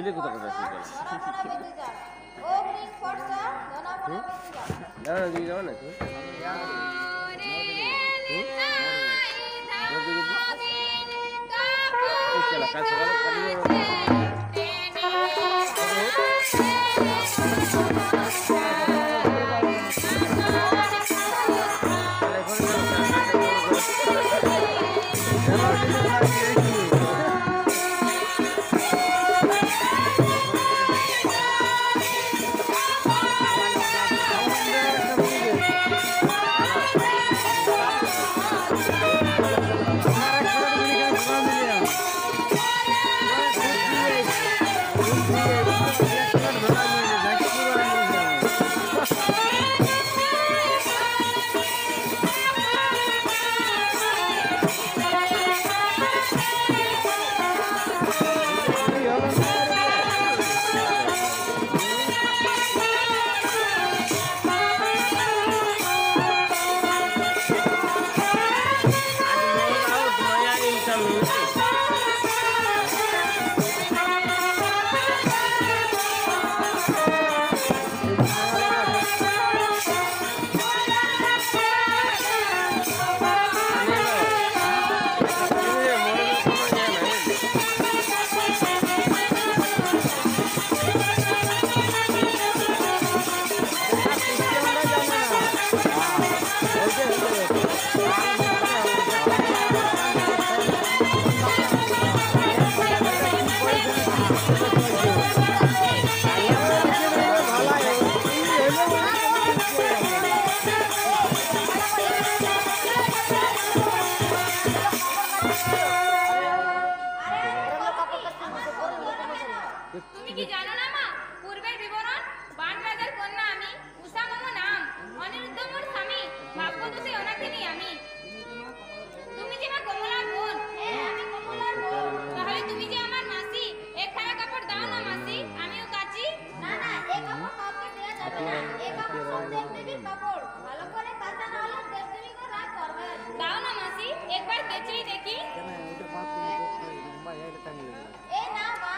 দিলি কত কথা আছে ও গ্রিন ফর্সা ধনা বনা বেঁচে যা না না দিকে যাও না তুই চলা কাল সকালে কাটিয়ে তুমি কি জানো না মা পূর্বের বিবরণ বানরাজার কন্যা আমি উষা মম নাম অনিরুদ্ধ মোর স্বামী ভাগ্যদোষে অনাথিনী আমি তুমি যে মা কমলার বোন আমি কমলার বোন তাহলে তুমি যে আমার মাসি একখানা কাপড় দাও না মাসি আমিও কাচি না না এই কাপড় কাউকে দেয়া যাবে না এই কাপড় সব দেবদেবীর কাপড় ভালো করে কাচা না হলে দেবদেবীকে রাগ করবে দাও না মাসি একবার কেচেই দেখি এই না মা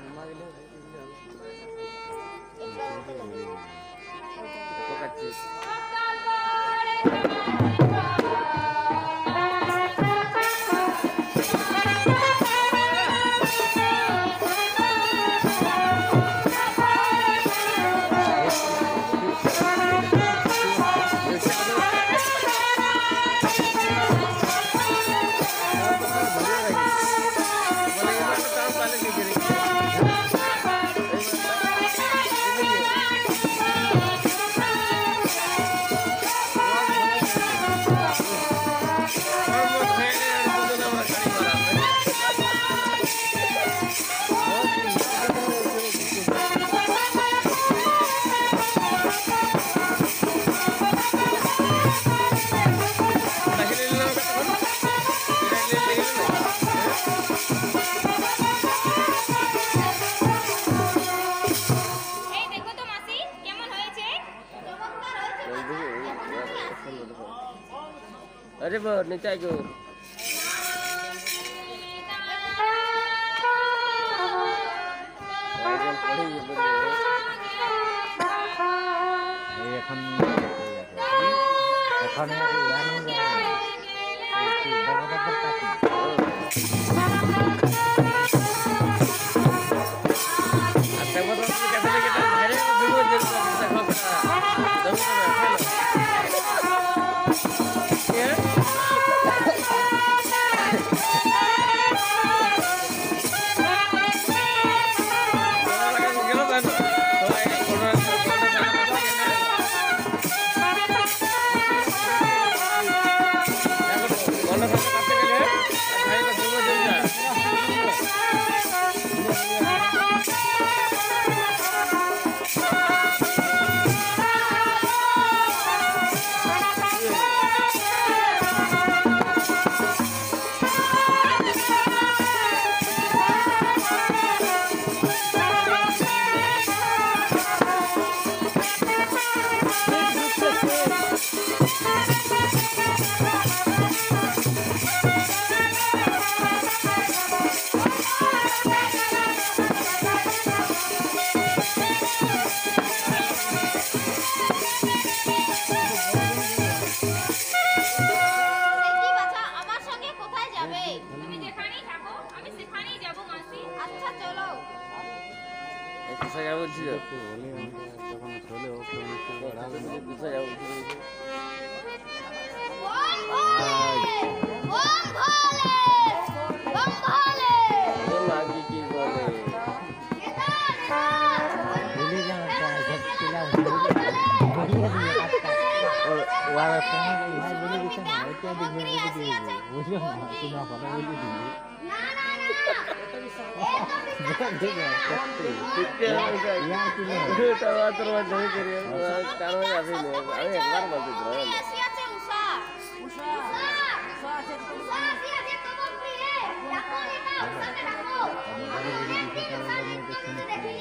अरे वो नीचे आएगा কোথায় যাবো ওম ভোলে ওম ভোলে ওম ভোলে মাগি কি বলে নেতা নেতা ওরা ফোন ইহাই বলে দিছে না এটা দিবে বুঝলো না তুমি কথা বলি দিবি না না না এটা তোর জমি করি কারণ আসি না আমি একবার বলতে দিলাম আসি আছে উষা উষা উষা আছে উষা আসি আছে তোমার প্রিয়ে ডাকো নেতা উষাকে ডাকো আমি দেখি উষা দেখিনি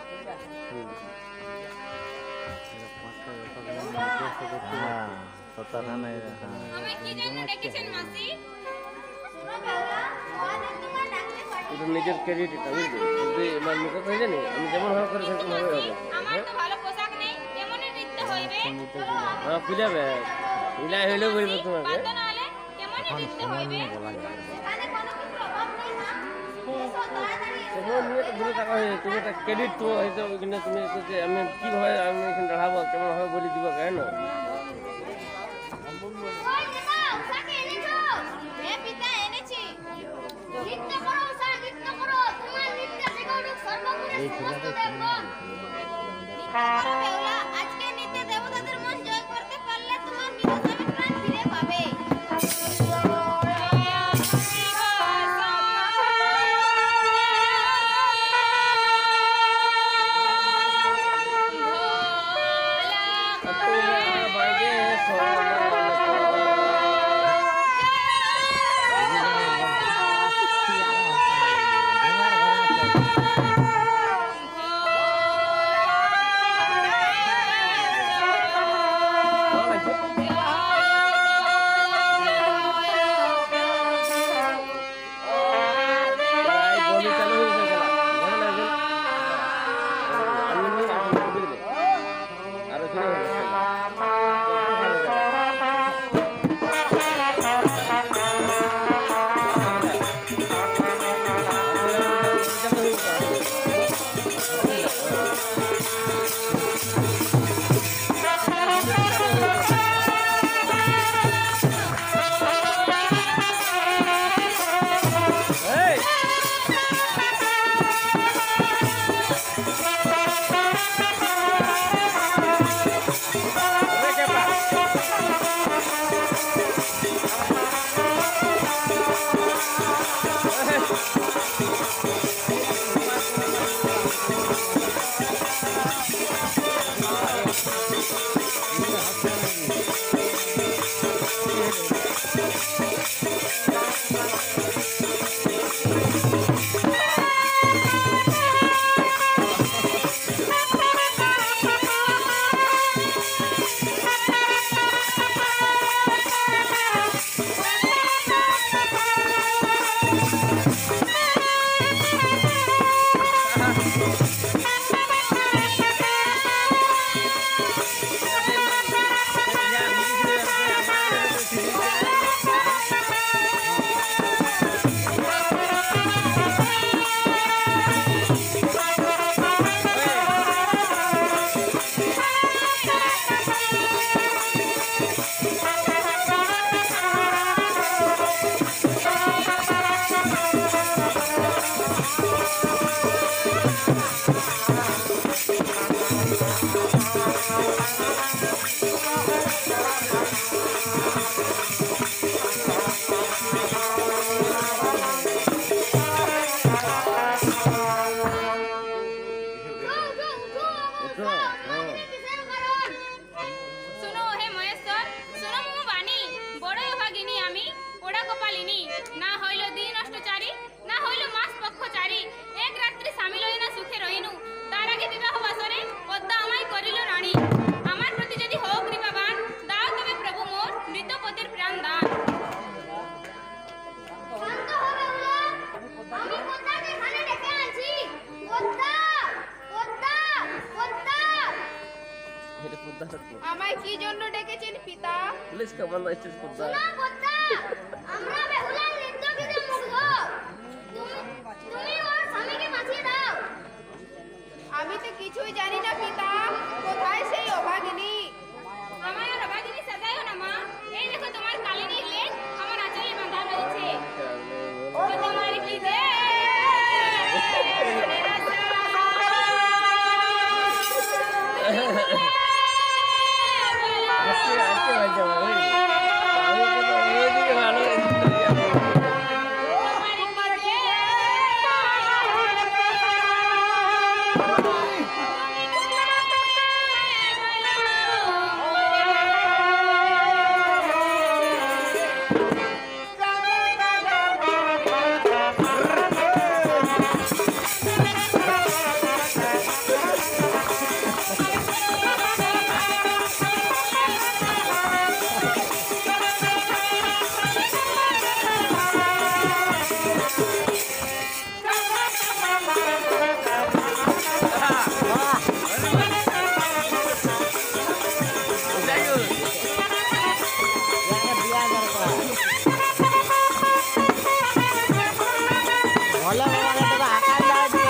আমায় কি জন্য ডেকেছেন মাসি? শোনো বাবা আমাদের তোমার ডাকতে এটা পাঠিয়েছে নিজের ক্রেডিট এটা বুঝলি যদি আমার মুখ হয়ে জানি আমি যেমন ভাবে করে কিন্তু সেরকম ভাবে মাসি, হবে আমার তো ভালো পোশাক নেই, কেমনে নৃত্য হইবে? হ্যাঁ বুঝাবে ইলাই হইলেও বলবো তোমাকে বাধ্য না হলে কেমনে নৃত্য হইবে? সেখানে কোনো কিছু অভাব নেই না এসো তাড়াতাড়ি এসো। সেখানে নিয়ে তো দূরে টাকা হয়ে তুমি একটা ক্রেডিট তো হয়তো ওইখানে তুমি যে আমি কিভাবে আমি এখানে দাঁড়াবো কেমন ভাবে বলে দিব কেন ওই নেতা উষাকে এনেছো এ পিতা এনেছি নৃত্য করো উষা নৃত্য করো তোমার নৃত্য শেখানো সর্বগুণে সমস্ত দেবগণ বেহুলা আজকে নৃত্য দেবতাদের মন জয় করতে পারলে তোমার নিরসবে প্রাণ ফিরে পাবে বাইরে শুনো হে মহেশ্বর, শুনো মম বাণী, বড়ই অভাগিনী আমি, পোড়া কপালিনী, না হইল দিন অষ্টচারী, না হইল মাস পক্ষচারী, এক রাত্রি স্বামী লইনা সুখে রহিনু, তার আগে বিবাহ বাসরে পদ্মা আমায় করিল রানী। আমার প্রতি যদি হোক কৃপাবান, দাও তবে প্রভু মোর মৃতপতির প্রাণ দান। শান্ত হবে উলা আমি পদ্মাকে এখানে ডেকে আনছি পদ্মা পদ্মা পদ্মা এটা পদ্মা আমায় কি জন্য ডেকেছেন পিতা? পুলিশ কমান্ডার স্টেজ পদ্মা শোনো পদ্মা আমরা বেহুলার নৃত্য দেখে মুগ্ধ তুমি ওর স্বামীকে বাঁচিয়ে দাও আমি তো কিছুই জানি না পিতা, কোথায় সে আজকে ভাই যাবো আমি কিন্তু ওইদিকে ভালো ଭଲ ବାବା ତୋର ଆକାଶ ଯାଉଛି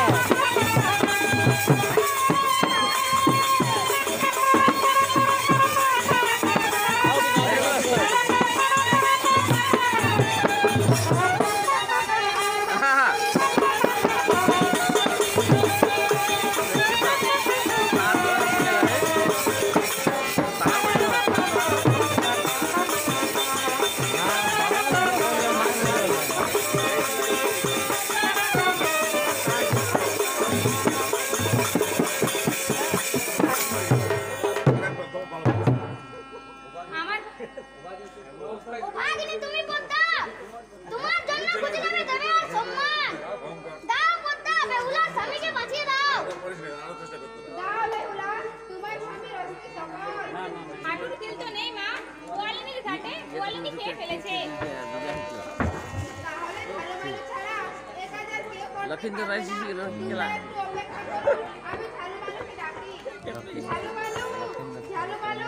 ও ভাগিনী তুমি পদ্মা তোমার জন্য খুঁজে যাবে ধরে আর সম্মান দাও পদ্মা বেহুলার স্বামীকে বাঁচিয়ে দাও দাও বেহুলা তোমার স্বামীর অতীত সকাল হাঁটুর তিল তো নেই মা গোয়ালিনীর ঘাটে গোয়ালিনী খেয়ে ফেলেছে তাহলে ভালো ভালো ছাড়া 1000 কেউ করতে লক্ষিন্দর রায় শিশি খেলা একটু অপেক্ষা করো আমি ঝালু ভালুকে ডাকি ঝালু ভালু ঝালু ভালু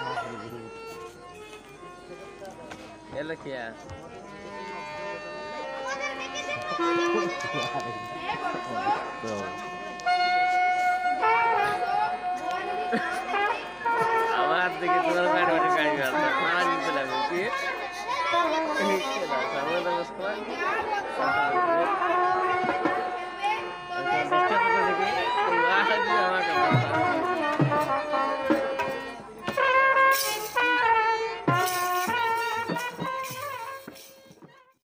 এলা কি আমাদের দেখে দেখো এ বড় তো